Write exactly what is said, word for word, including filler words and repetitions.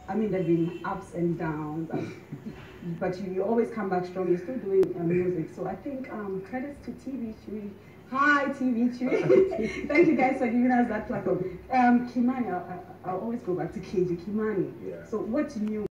I mean, there've been ups and downs, but you, you always come back strong. You're still doing uh, music. So I think um, credits to T V three. Hi, T V three. Thank you guys for giving us that platform. Um, KYMANI, I'll, I'll always go back to K J. KYMANI. Yeah. So what's new?